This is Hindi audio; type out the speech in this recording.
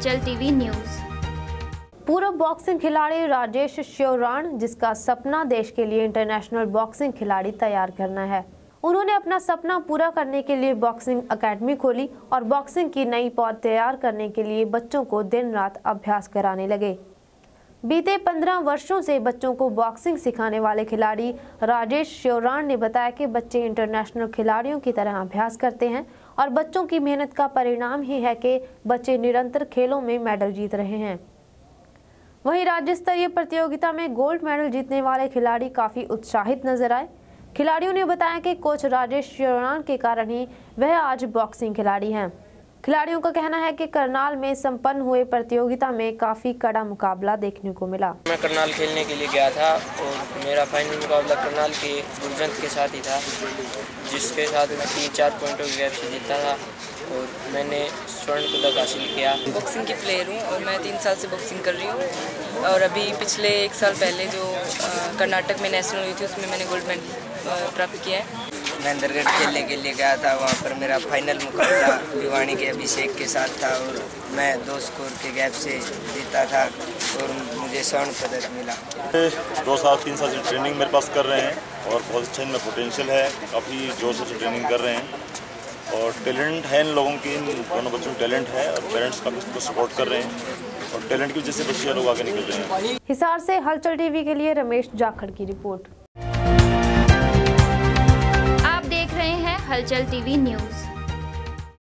हलचल टीवी न्यूज। पूर्व बॉक्सिंग खिलाड़ी राजेश श्योराण, जिसका सपना देश के लिए इंटरनेशनल बॉक्सिंग खिलाड़ी तैयार करना है, उन्होंने अपना सपना पूरा करने के लिए बॉक्सिंग एकेडमी खोली और बॉक्सिंग की नई पौध तैयार करने के लिए बच्चों को दिन रात अभ्यास कराने लगे। बीते 15 वर्षों से बच्चों को बॉक्सिंग सिखाने वाले खिलाड़ी राजेश श्योराण ने बताया कि बच्चे इंटरनेशनल खिलाड़ियों की तरह अभ्यास करते हैं और बच्चों की मेहनत का परिणाम ही है कि बच्चे निरंतर खेलों में मेडल जीत रहे हैं। वहीं राज्य स्तरीय प्रतियोगिता में गोल्ड मेडल जीतने वाले खिलाड़ी काफी उत्साहित नजर आए। खिलाड़ियों ने बताया कि कोच राजेश श्योराण के कारण ही वह आज बॉक्सिंग खिलाड़ी हैं। खिलाड़ियों का कहना है कि करनाल में संपन्न हुए प्रतियोगिता में काफी कड़ा मुकाबला देखने को मिला। मैं करनाल खेलने के लिए गया था और मेरा फाइनल मुकाबला करनाल के गुरजंत के साथ ही था, जिसके साथ मैं 3-4 पॉइंटों की गैप से जीता था और मैंने स्वर्ण पदक हासिल किया। बॉक्सिंग की प्लेयर हूँ और मैं 3 साल से बॉक्सिंग कर रही हूँ और अभी पिछले 1 साल पहले जो कर्नाटक में नेशनल हुई थी उसमें मैंने गोल्ड मेडल प्राप्त किया है। मैं अंदरगढ़ खेलने के लिए गया था, वहाँ पर मेरा फाइनल मुकाबला भिवानी के अभिषेक के साथ था और मैं 2 स्कोर के गैप से जीता था और मुझे स्वर्ण पदक मिला। 2 साल 3 साल से ट्रेनिंग मेरे पास कर रहे हैं और बहुत अच्छा इनमें पोटेंशियल है, काफ़ी जोर से ट्रेनिंग कर रहे हैं और टैलेंट है इन लोगों की। इन दोनों बच्चों में टैलेंट है और पेरेंट्स काफ़ी उसको सपोर्ट कर रहे हैं और टैलेंट की वजह से बच्चे लोग आगे निकल रहे हैं। हिसार से हलचल टीवी के लिए रमेश जाखड़ की रिपोर्ट। आप देख रहे हैं हलचल टीवी न्यूज।